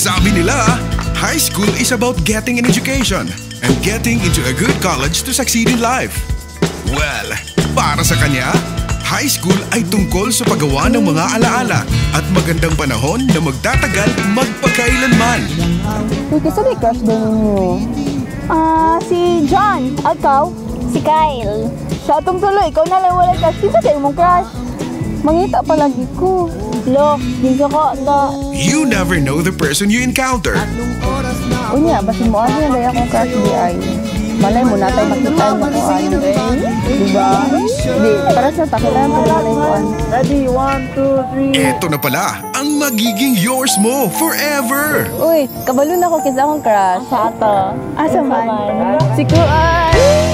Sabi nila, high school is about getting an education and getting into a good college to succeed in life. Well, para sa kanya, high school ay tungkol sa paggawa ng mga alaala at magandang panahon na magtatagal magpakailanman. Kasi may crush din ninyo. Si John. Ikaw? Si Kyle. Sa atong tuloy, ikaw na lang wala crush. Kinsa kayo mong crush? Mangita palagi ko. Lo, ginsa ko na. You never know the person you encounter. Unya, basin mo ano yung akong crush di ay. Malay mo na tayo makita mo ko ano eh. Diba? Di, para sa takilan ko malay mo ano. Ready, 1, 2, 3. Eto na pala ang magiging yours mo forever. Uy, kabalo na ko kinsa akong crush. Sa ato. Asa man? Si Kuan.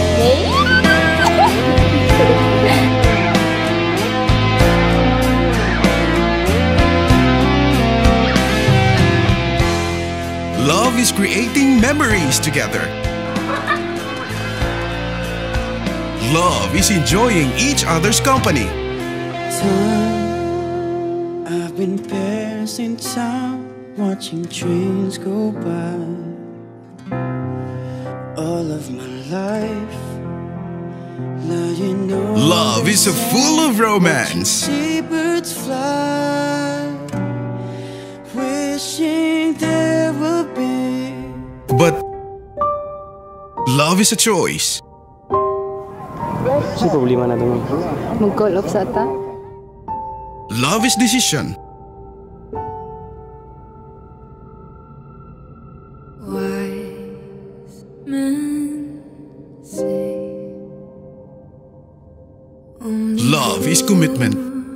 Love is creating memories together. Love is enjoying each other's company. I've been passing time, watching trains go by. All of my life, now you know. Love is so full of romance. Seabirds fly, wishing there would be. But love is a choice. Si problema na doon. Mag-call off sa ta. Love is decision. Wise men say Love is commitment.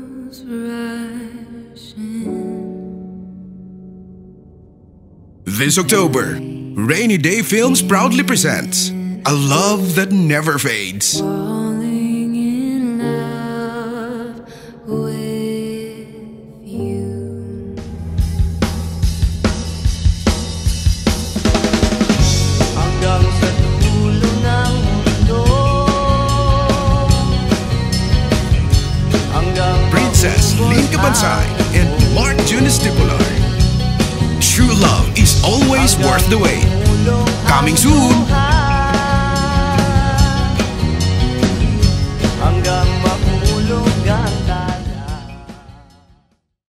This October, Rainy Day Films proudly presents A Love That Never Fades. falling in love with you. Hanggang sa dulo ng mundo, hanggang Princess Lynn Cabansay and Mark Junis Tipular. True love is always worth the wait. Coming soon! hanggang mahulog ang